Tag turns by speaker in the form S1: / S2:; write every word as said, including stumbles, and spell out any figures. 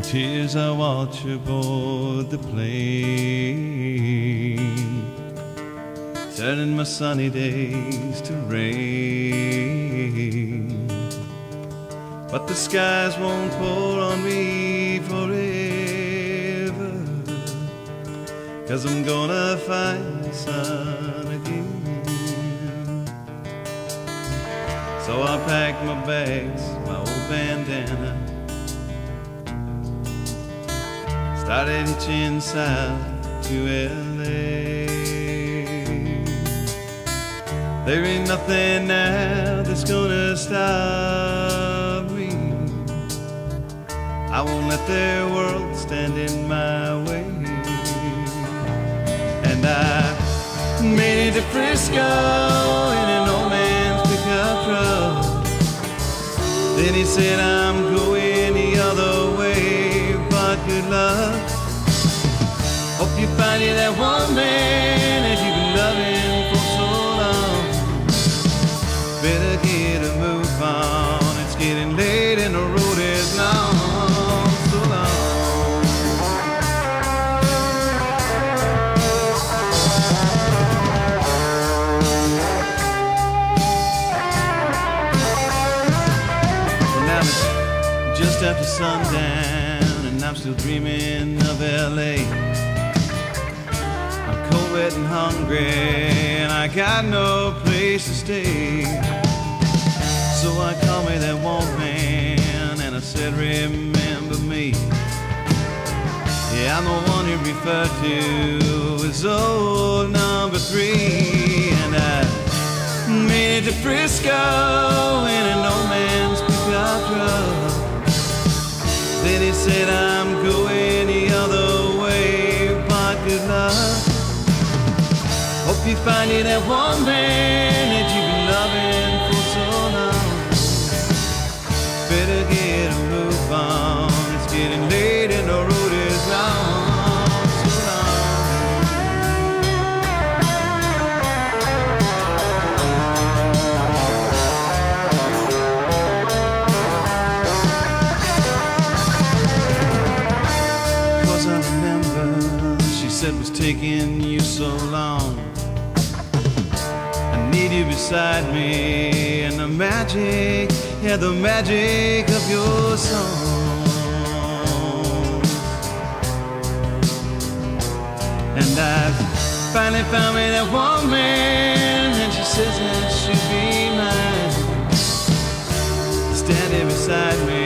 S1: tears I watch aboard the plane, turning my sunny days to rain. But the skies won't pour on me forever, 'cause I'm gonna find the sun again. So I packed my bags, my old bandana, started hitching south to L A. There ain't nothing now that's gonna stop me. I won't let their world stand in my way. And I made it to Frisco in an old man's pickup truck. Then he said, I'm going the other way, but good luck. Hope you find you that one man that you've been loving for so long. Better get a move on, it's getting late and the road is long, so long. And now it's just after sundown and I'm still dreaming of L A. I'm cold, wet and hungry and I got no place to stay. So I called me that one man and I said, remember me. Yeah, I'm the one you referred to as old number three. And I made it to Frisco in an old man's pickup truck. Then he said, I'm going the other way, but good luck. Hope you find you that one man that you've been loving for so long. Better get a move on, it's getting late and the road is long, so Cause I remember she said was taking you so long. I need you beside me and the magic, yeah, the magic of your song. And I finally found me that one man, and she says that should be mine, standing beside me